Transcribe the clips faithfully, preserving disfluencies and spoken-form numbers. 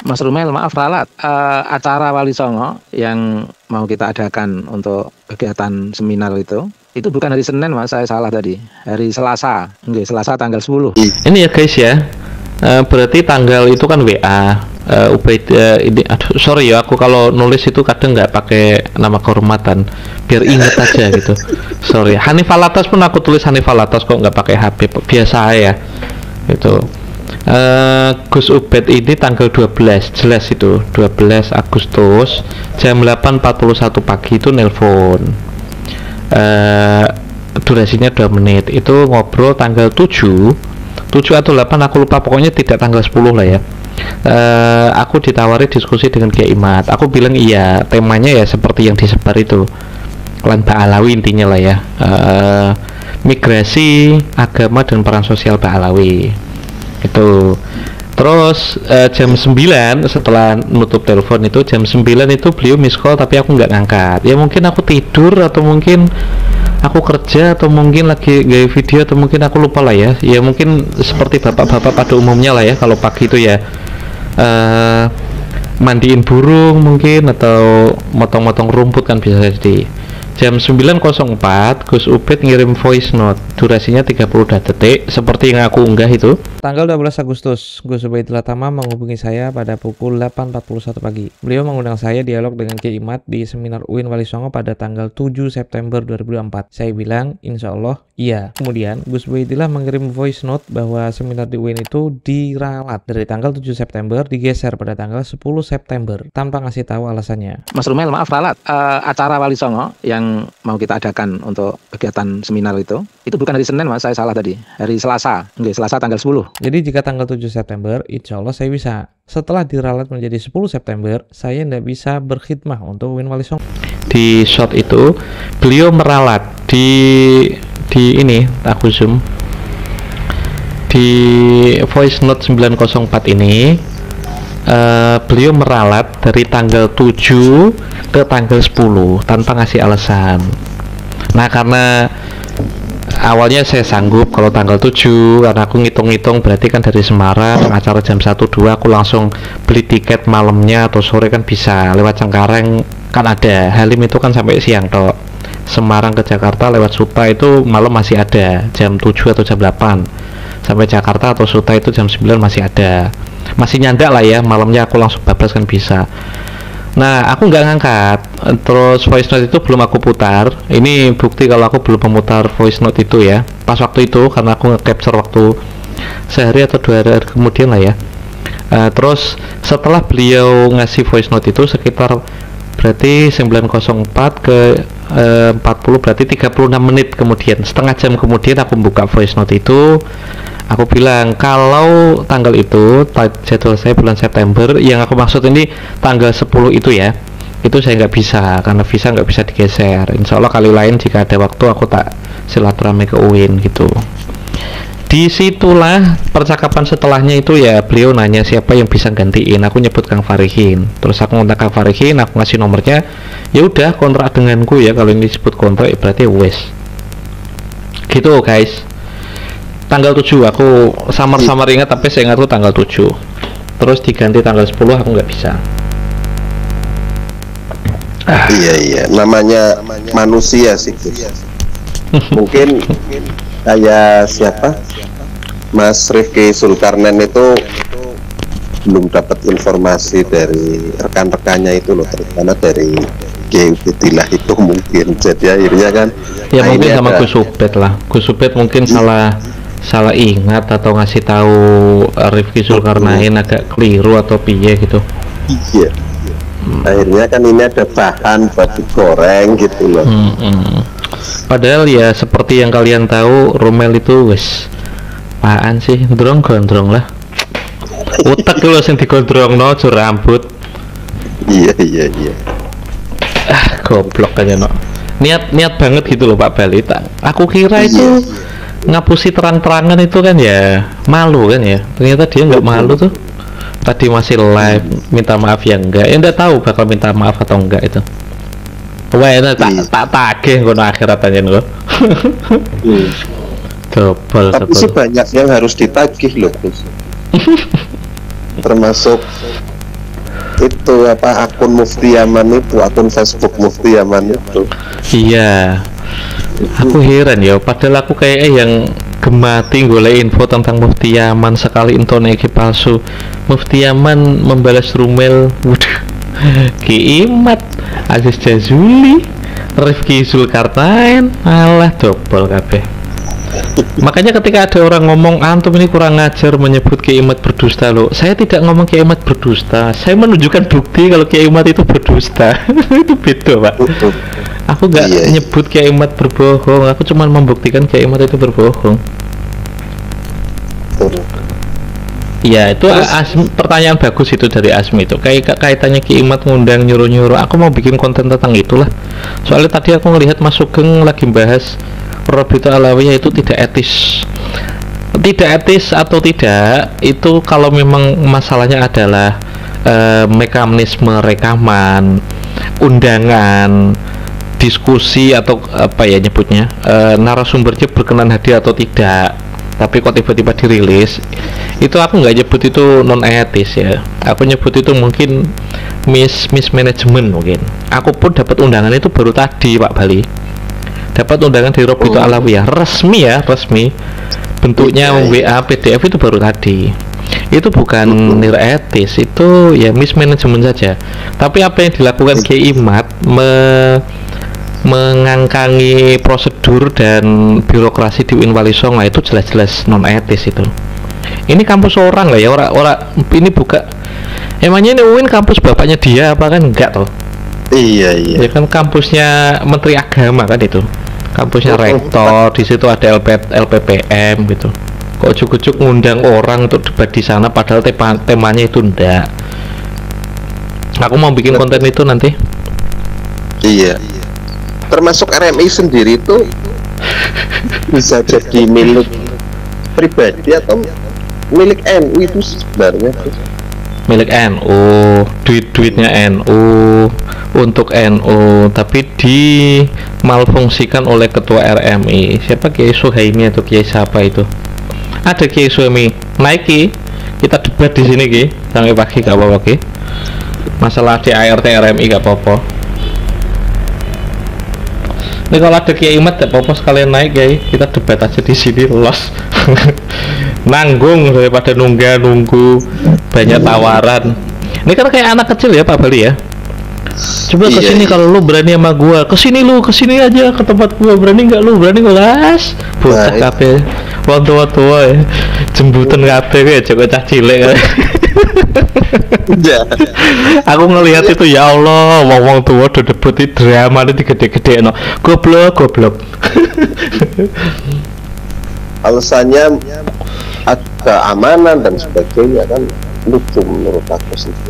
Mas Rumel, maaf ralat, uh, acara Wali Songo yang mau kita adakan untuk kegiatan seminar itu, itu bukan hari Senin Mas, saya salah tadi, hari Selasa, enggak, Selasa tanggal sepuluh. Ini ya guys ya, uh, berarti tanggal itu kan W A, uh, Ubaid, uh, ini, aduh, sorry ya, aku kalau nulis itu kadang nggak pakai nama kehormatan, biar inget aja gitu. Sorry, Hanif Alatas pun aku tulis Hanif Alatas kok nggak pakai H P, biasa ya, itu. Uh, Gus Ubaid ini tanggal dua belas, jelas itu dua belas Agustus jam delapan empat puluh satu pagi itu nelpon, uh, durasinya dua menit, itu ngobrol tanggal tujuh atau delapan aku lupa, pokoknya tidak tanggal sepuluh lah ya. Uh, aku ditawari diskusi dengan Kiai Imat, aku bilang iya, temanya ya seperti yang disebar itu, Lan Ba'alawi intinya lah ya, uh, migrasi agama dan peran sosial Ba'alawi itu. Terus uh, jam sembilan setelah nutup telepon itu, jam sembilan itu beliau miss call tapi aku nggak ngangkat, ya mungkin aku tidur atau mungkin aku kerja atau mungkin lagi gaya video atau mungkin aku lupa lah ya, ya mungkin seperti bapak-bapak pada umumnya lah ya, kalau pagi itu ya uh, mandiin burung mungkin atau motong-motong rumput kan bisa jadi. Jam sembilan nol empat Gus Ubaid ngirim voice note, durasinya tiga puluh detik seperti yang aku unggah itu. Tanggal dua belas Agustus, Gus Ubaid Latama menghubungi saya pada pukul delapan empat puluh satu pagi. Beliau mengundang saya dialog dengan Kiai Imat di seminar U I N Wali Songo pada tanggal tujuh September dua ribu dua puluh empat. Saya bilang insya Allah iya. Kemudian Gus Ubaidillah mengirim voice note bahwa seminar di U I N itu diralat dari tanggal tujuh September digeser pada tanggal sepuluh September tanpa ngasih tahu alasannya. Mas Rumel, maaf ralat, uh, acara Wali Songo yang mau kita adakan untuk kegiatan seminar itu, itu bukan hari Senin Mas, saya salah tadi, hari Selasa, enggak, Selasa tanggal sepuluh. Jadi jika tanggal tujuh September, insya Allah saya bisa. Setelah diralat menjadi sepuluh September, saya tidak bisa berkhidmah untuk U I N Wali Songo. Di shot itu, beliau meralat di di ini, aku zoom di voice note sembilan nol empat ini. Uh, beliau meralat dari tanggal tujuh ke tanggal sepuluh tanpa ngasih alasan. Nah, karena awalnya saya sanggup kalau tanggal tujuh, karena aku ngitung-ngitung berarti kan dari Semarang acara jam satu dua, aku langsung beli tiket malamnya atau sore kan bisa, lewat Cengkareng kan ada, Halim itu kan sampai siang toh, Semarang ke Jakarta lewat Suta itu malam masih ada jam tujuh atau jam delapan, sampai Jakarta atau Suta itu jam sembilan masih ada, masih nyandak lah ya, malamnya aku langsung bablas kan bisa. Nah, aku nggak ngangkat, terus voice note itu belum aku putar. Ini bukti kalau aku belum memutar voice note itu ya, pas waktu itu, karena aku nge-capture waktu sehari atau dua hari kemudian lah ya. Uh, terus setelah beliau ngasih voice note itu sekitar berarti sembilan nol empat ke uh, empat puluh, berarti tiga puluh enam menit kemudian, setengah jam kemudian aku buka voice note itu. Aku bilang kalau tanggal itu jadwal saya bulan September, yang aku maksud ini tanggal sepuluh itu ya, itu saya nggak bisa karena visa nggak bisa digeser. Insya Allah kali lain jika ada waktu aku tak silaturahmi ke U I N gitu. Disitulah percakapan setelahnya itu ya, beliau nanya siapa yang bisa gantiin, aku nyebut Kang Farihin, terus aku ngontak Kang Farihin, aku ngasih nomornya, ya udah kontrak denganku ya, kalau ini disebut kontrak berarti wes gitu guys. Tanggal tujuh aku samar-samar ingat, tapi saya ingat tuh tanggal tujuh, terus diganti tanggal sepuluh aku nggak bisa. Ah. Iya iya, namanya, namanya manusia sih. Mungkin kayak siapa, Mas Rifki Zulkarnain itu belum dapat informasi dari rekan-rekannya itu loh, terutama dari Kiai Ubaidillah itu mungkin, jadi akhirnya kan ya mungkin sama Gus Ubaid lah, Gus Ubaid mungkin hmm. salah salah ingat atau ngasih tahu Rifki Zulkarnain hmm. agak keliru atau piye gitu. Iya. Hmm. Akhirnya kan ini ada bahan buat digoreng gitu loh. Hmm, hmm. Padahal ya seperti yang kalian tahu, Rumel itu wes apaan sih, gondrong gondrong lah. Utak lu sing digondrong no, jur rambut. Iya iya iya. Ah, goblok aja no. Niat niat banget gitu loh Pak Balita. Aku kira iya, itu iya. Ngapusi terang-terangan itu kan ya malu kan ya. Ternyata dia nggak malu tuh. Tadi masih live minta maaf ya enggak. Ya enggak tahu bakal minta maaf atau enggak itu. Wah, itu tak tak tagih ngono akhirat aja lo. Dobel, tapi sih banyak yang harus ditagih loh, Gus. Termasuk itu apa akun Mufti Yaman itu, akun Facebook Mufti Yaman itu. Iya, aku heran ya, padahal aku kayak yang gemati golek info tentang Mufti Yaman, sekali intone iki palsu. Mufti Yaman membalas rumel, waduh, Ki Imat, Aziz Jazuli, Rifki Zulkarnain, alah dobol kabeh. Makanya ketika ada orang ngomong antum ini kurang ngajar menyebut Kiai Imat berdusta, loh, saya tidak ngomong Kiai Imat berdusta, saya menunjukkan bukti kalau Kiai Imat itu berdusta. Itu beda, Pak. Aku nggak iya, nyebut Kiai Imat berbohong, aku cuma membuktikan Kiai Imat itu berbohong. Iya, itu Asmi, pertanyaan bagus itu dari Asmi itu. Kayak kaitannya Ki Imat ngundang nyuruh-nyuruh. Aku mau bikin konten tentang itulah. Soalnya tadi aku ngelihat Mas Sugeng lagi bahas Robito Alawiyah itu tidak etis. Tidak etis atau tidak, itu kalau memang masalahnya adalah uh, mekanisme rekaman, undangan, diskusi atau apa ya nyebutnya, uh, narasumbernya berkenan hadir atau tidak, tapi kok tiba-tiba dirilis, itu aku nggak nyebut itu non etis ya, aku nyebut itu mungkin mis mismanagement mungkin. Aku pun dapat undangan itu baru tadi Pak Bali, dapat undangan dari Robito oh. Alawiyah resmi ya, resmi bentuknya W A P D F itu baru tadi. Itu bukan nilai etis, itu ya mismanagement saja. Tapi apa yang dilakukan Kiai Imat me mengangkangi prosedur dan birokrasi di U I N Wali Songo itu jelas-jelas non etis itu. Ini kampus orang lah ya, orang-orang ini buka. Emangnya ini U I N kampus bapaknya dia apa kan enggak toh? Iya iya. Ya kan kampusnya Menteri Agama kan itu. Kampusnya rektor, di situ ada L P P M gitu. Kok cukup-cukup ngundang orang untuk debat di sana padahal tema temanya itu enggak. Aku mau bikin konten itu nanti. Iya. Termasuk R M I sendiri itu bisa jadi milik pribadi atau milik N U itu sebenarnya. Milik N U, duit-duitnya N U untuk N U, tapi dimalfungsikan oleh ketua R M I. Siapa, Kiai Suhaimi atau Kiai siapa itu? Ada Kiai Suhaimi, naik Ki, kita debat di sini Ki, sampai pagi gak apa-apa Ki. Masalah D A R T R M I gak apa-apa. Ini kalau ada Kiai Imat gak apa-apa sekalian naik Kiai, kita debat aja di sini los. Nanggung daripada nunggu-nunggu banyak tawaran. Ini kan kayak anak kecil ya Pak Bali ya. Coba iya, kesini iya. Kalau lu berani sama gua, kesini lu, kesini aja ke tempat gua, berani nggak lu, berani ngelas. Bocah nah, kabeh, wong tua-tua ya, jembutan kabeh ya, coba cah cilik kan. Ya. Aku ngelihat itu ya Allah, wong-wong tua udah debut di drama ini gede-gede no. Goblok, goblok. Alasannya keamanan dan sebagainya kan lucu menurut aku sendiri.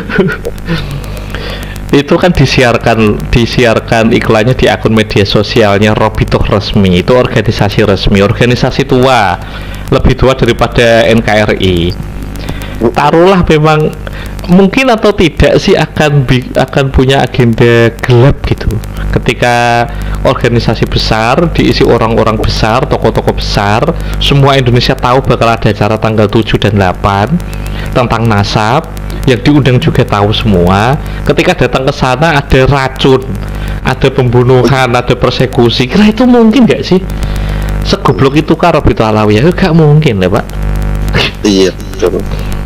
Itu kan disiarkan disiarkan iklannya di akun media sosialnya Robito resmi, itu organisasi resmi, organisasi tua, lebih tua daripada N K R I. Taruhlah memang mungkin atau tidak sih akan akan punya agenda gelap gitu ketika organisasi besar diisi orang-orang besar, tokoh-tokoh besar, semua Indonesia tahu bakal ada acara tanggal tujuh dan delapan tentang nasab, yang diundang juga tahu semua. Ketika datang ke sana ada racun, ada pembunuhan, ada persekusi, kira itu mungkin gak sih? Segoblok itu kan Robito Alawiyah? Gak mungkin ya Pak. Iya betul.